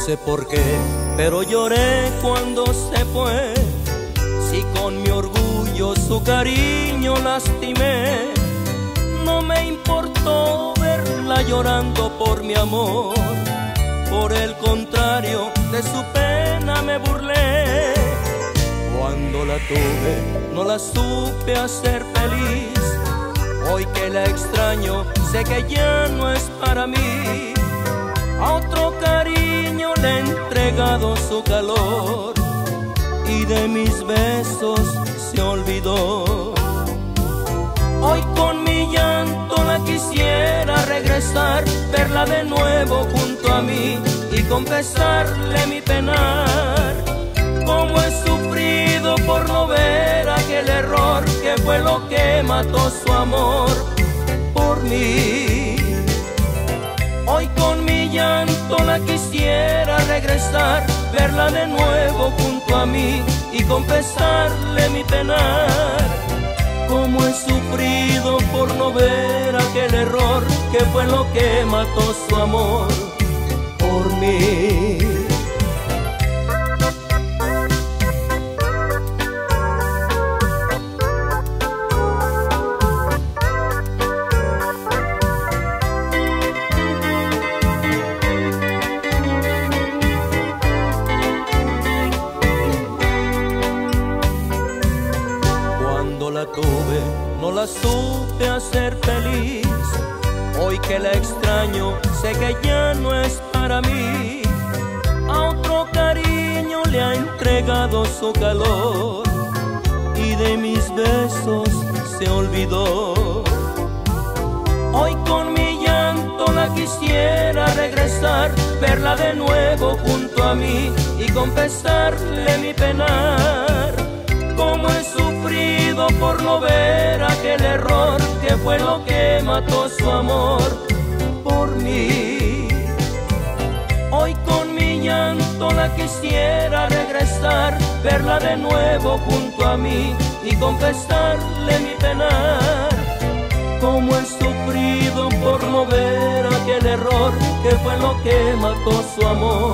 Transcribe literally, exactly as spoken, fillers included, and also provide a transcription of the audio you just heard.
sé por qué, pero lloré cuando se fue. Si con mi orgullo su cariño lastimé, no me importó verla llorando por mi amor. Por el contrario, de su pena me burlé. Cuando la tuve, no la supe hacer feliz. Hoy que la extraño, sé que ya no es para mí. A otro cariño le he entregado su calor y de mis besos se olvidó. Hoy con mi llanto la quisiera regresar, verla de nuevo junto a mí y confesarle mi penar. Cómo he sufrido por no ver aquel error que fue lo que mató su amor por mí. Hoy con mi llanto la quisiera regresar, verla de nuevo junto a mí y confesarle mi penar. Cómo he sufrido por no ver aquel error que fue lo que mató su amor por mí. La tuve, no la supe hacer feliz. Hoy que la extraño, sé que ya no es para mí. A otro cariño le ha entregado su calor y de mis besos se olvidó. Hoy con mi llanto la quisiera regresar, verla de nuevo junto a mí y confesarle mi penar. Cómo he sufrido por no ver aquel error que fue lo que mató su amor por mí. Hoy con mi llanto la quisiera regresar, verla de nuevo junto a mí y confesarle mi penar. Cómo he sufrido por no ver aquel error que fue lo que mató su amor